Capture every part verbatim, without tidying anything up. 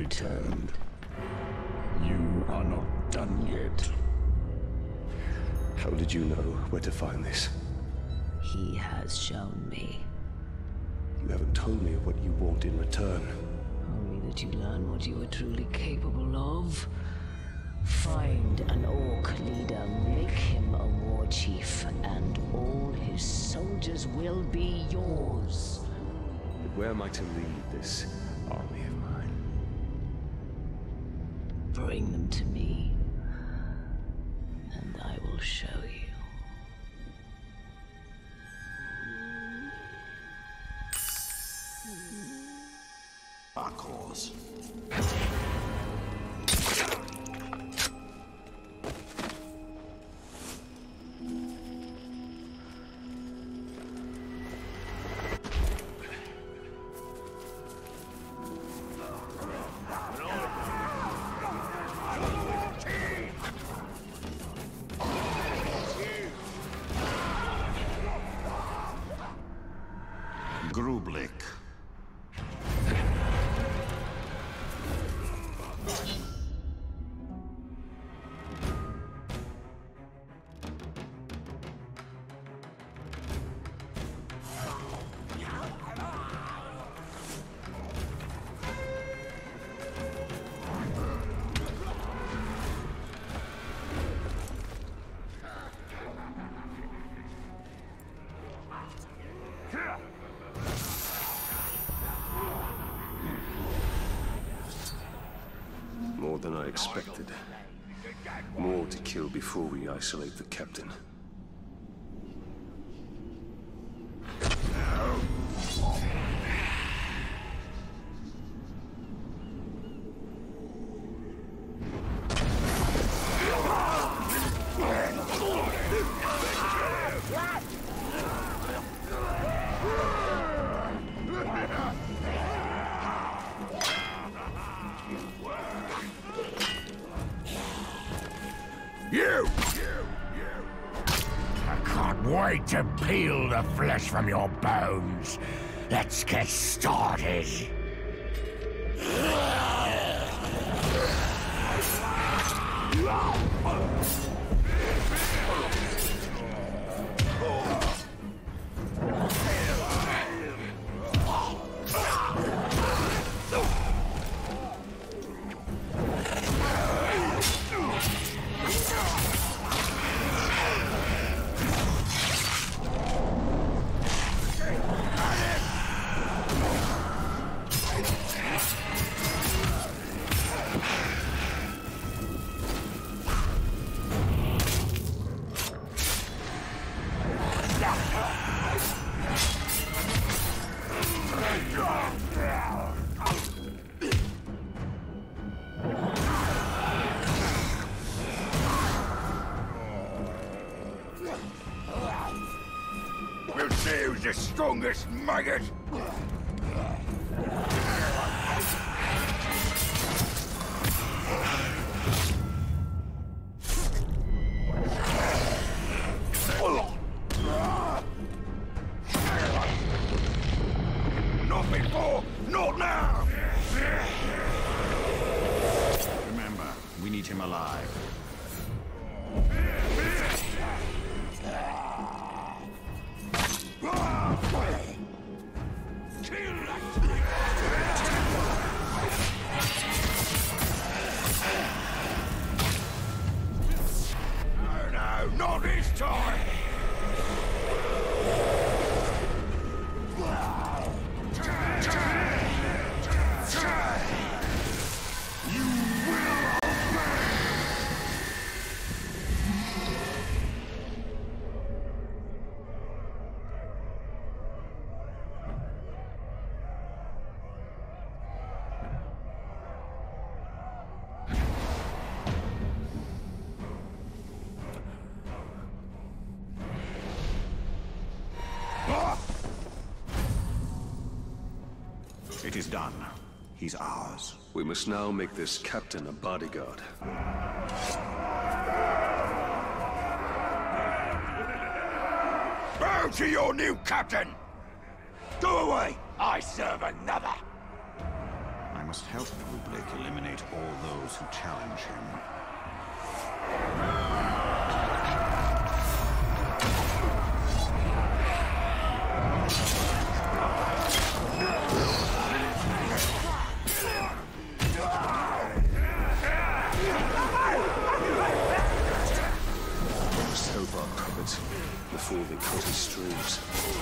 returned. You are not done yet. How did you know where to find this? He has shown me. You haven't told me what you want in return. Only that you learn what you are truly capable of. Find an orc leader, make him a war chief, and all his soldiers will be yours. But where am I to lead this army of mine? Bring them to me, and I will show you. Our cause. Grublik. More than I expected. More to kill before we isolate the captain. You! I can't wait to peel the flesh from your bones. Let's get started. We'll see who's the strongest maggot! Not before, not now! Remember, we need him alive. No, no, not this time! It is done. He's ours. We must now make this captain a bodyguard. Bow to your new captain! Go away! I serve another! I'm must help Rublik eliminate all those who challenge him. Must help our puppet before they cut his strings.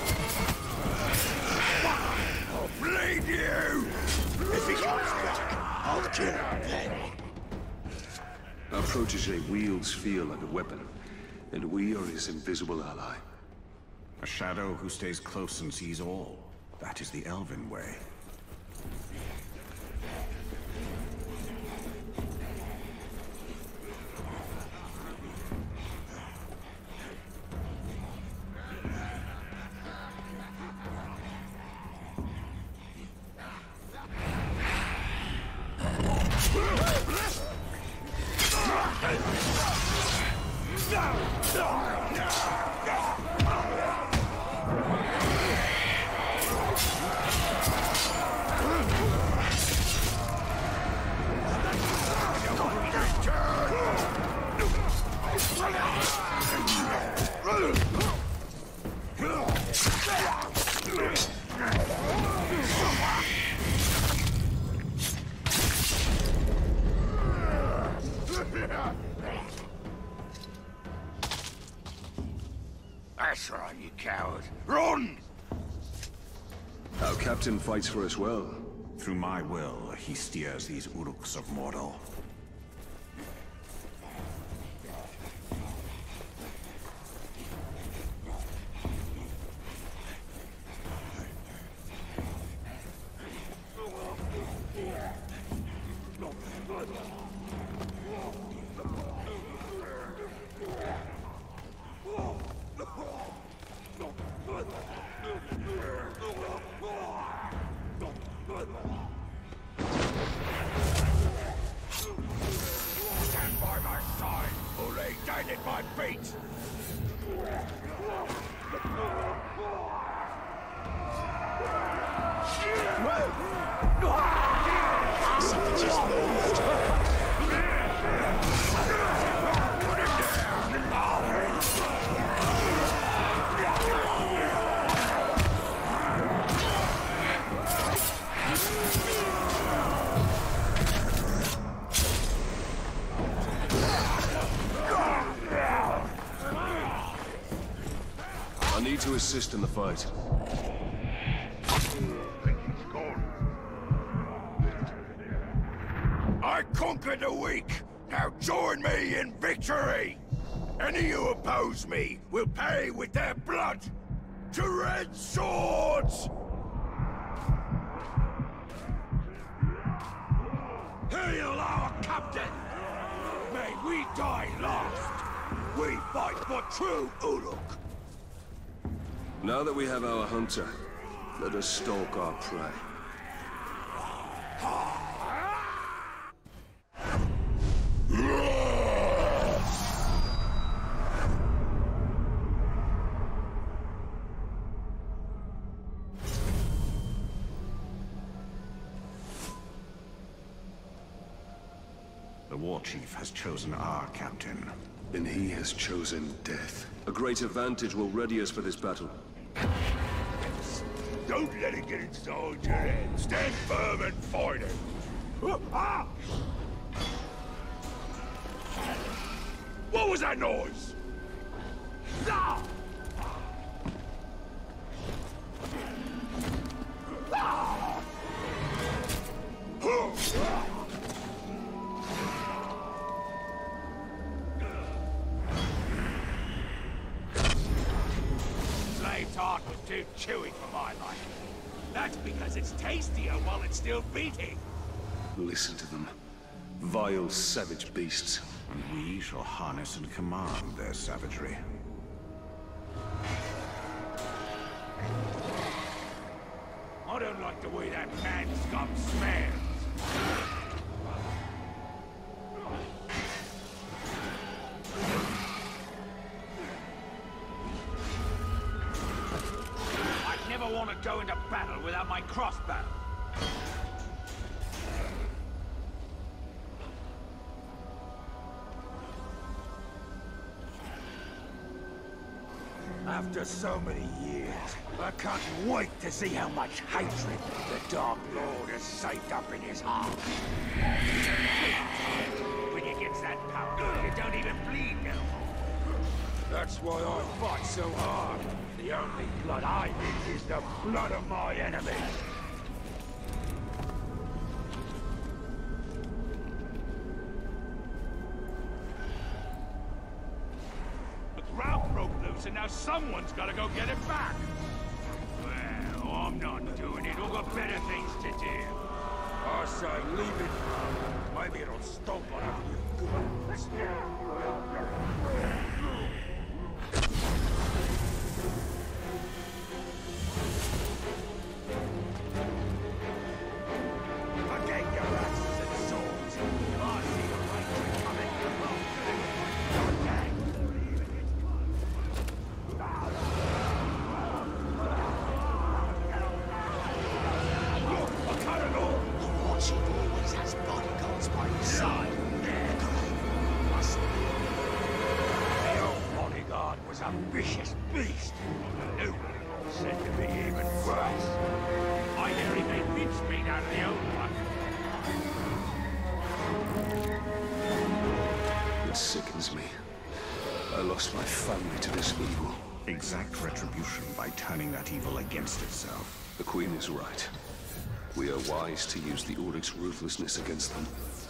I'll bleed you! If he comes back, I'll kill him then. Our protege wields fear like a weapon, and we are his invisible ally. A shadow who stays close and sees all. That is the Elven way. That's right, you coward. Run! Our captain fights for us well. Through my will, he steers these Uruks of Mordor. Stand by my side, or lay down at my feet! Something just moved. Put him down! I need to assist in the fight. I conquered the weak. Now join me in victory. Any who oppose me will pay with their blood. To red swords! Hail our captain! May we die last. We fight for true Uruk. Now that we have our hunter, let us stalk our prey. The war chief has chosen our captain. And he has chosen death. A great advantage will ready us for this battle. Don't let it get inside your head. Stand firm and fight it. What was that noise? Ah! Ah! Slave's heart was too chewy for my liking. That's because it's tastier while it's still beating. Listen to them. Vile, savage beasts. And we shall harness and command their savagery. I don't like the way that man scum smells. I'd never want to go into battle without my crossbow. After so many years, I can't wait to see how much hatred the Dark Lord has saved up in his heart. When he gets that power, you don't even bleed no more. That's why I fight so hard. The only blood I need is the blood of my enemies. And now someone's got to go get it back. Well, I'm not doing it. I've got better things to do. I say leave it. Maybe it'll stop one of you goons. Forget your axes and swords. I see the right coming. God dang. A vicious beast. New said to be even worse. I hear he made mincemeat out of the old one. It sickens me. I lost my family to this evil. Exact retribution by turning that evil against itself. The Queen is right. We are wise to use the Ordic's ruthlessness against them.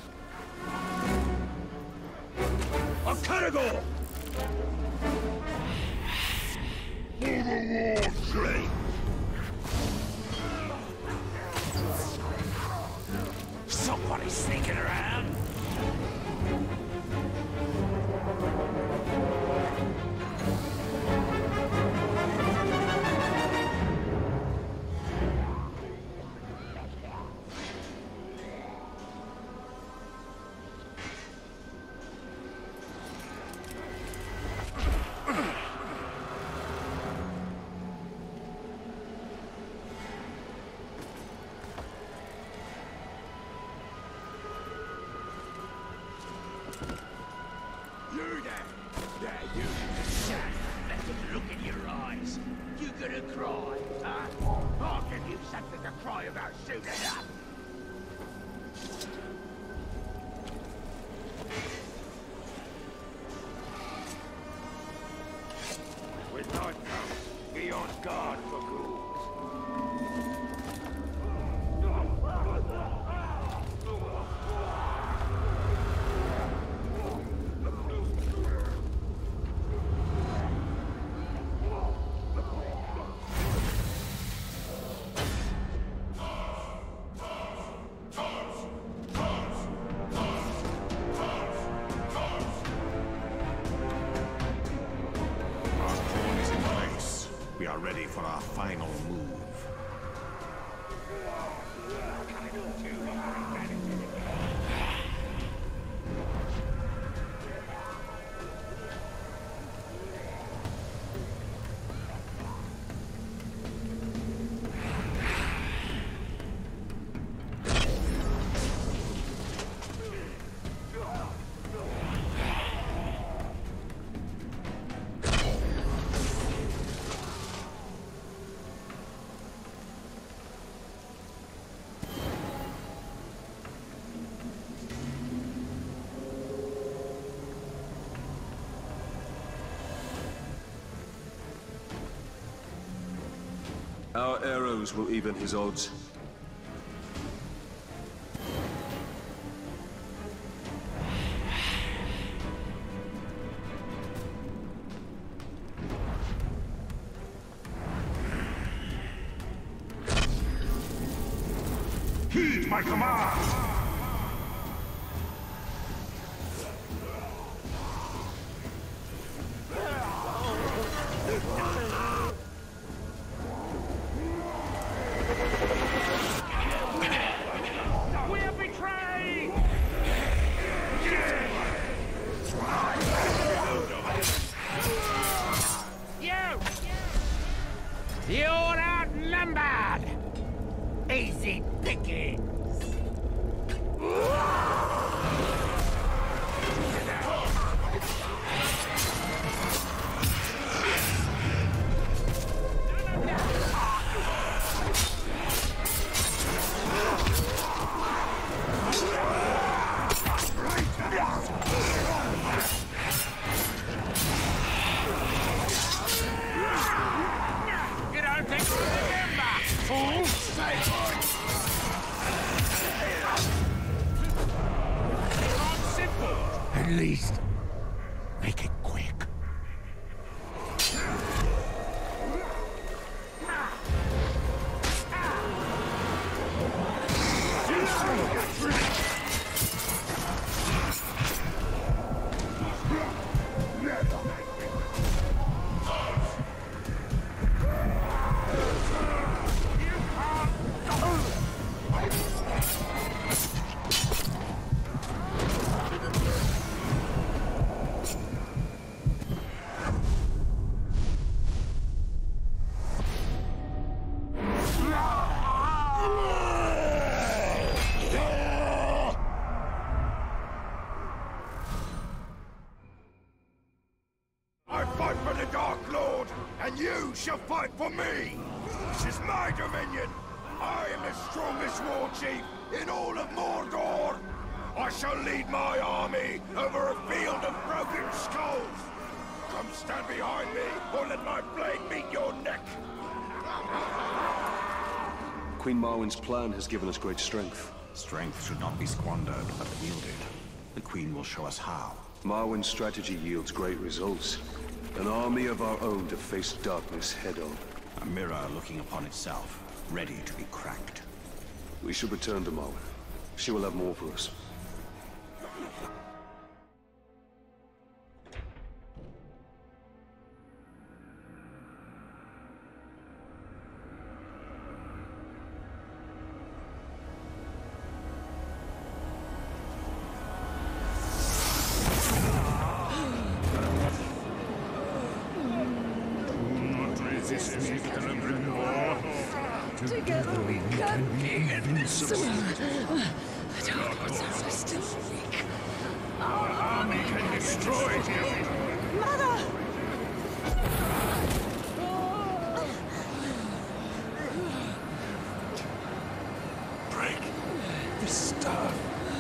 A Caragor! For the Lord's sake! Somebody sneaking around. You there! There, you! Shut up. Let them look in your eyes. You gonna cry, huh? I'll give you something to cry about soon enough. With night comes, be on guard for ghouls. We are ready for our final move. Our arrows will even his odds. Heed my command! You're outnumbered! Easy pickings! At least, make it quick. And you shall fight for me! This is my dominion! I am the strongest war chief in all of Mordor! I shall lead my army over a field of broken skulls! Come stand behind me, or let my blade meet your neck! Queen Marwen's plan has given us great strength. Strength should not be squandered, but wielded. The Queen will show us how. Marwen's strategy yields great results. An army of our own to face darkness head-on. A mirror looking upon itself, ready to be cracked. We should return to Marwen. She will have more for us. Together we can be invincible. The dark ones are still weak. Our army can destroy you! Mother! Break the staff.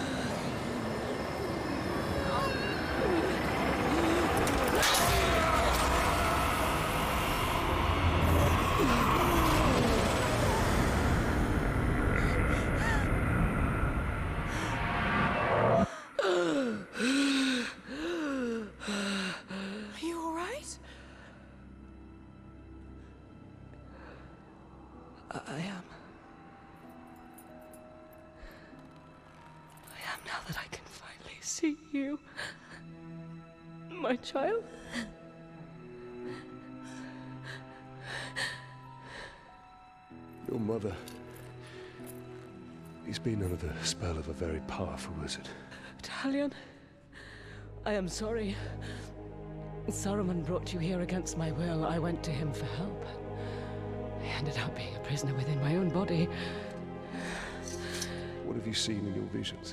I am. I am now that I can finally see you. My child. Your mother. He's been under the spell of a very powerful wizard. Talion, I am sorry. Saruman brought you here against my will. I went to him for help. I ended up being a prisoner within my own body. What have you seen in your visions?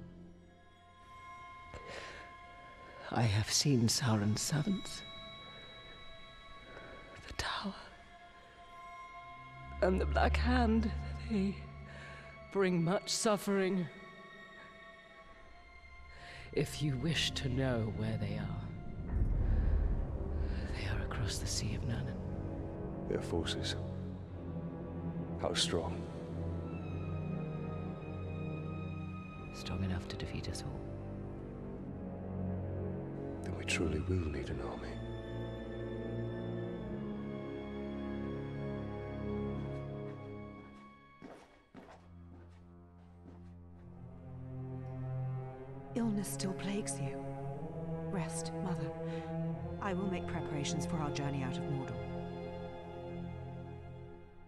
I have seen Sauron's servants. The tower. And the Black Hand. They bring much suffering. If you wish to know where they are, they are across the Sea of Nurnen. Their forces. How strong? Strong enough to defeat us all. Then we truly will need an army. Illness still plagues you. Rest, Mother. I will make preparations for our journey out of Mordor.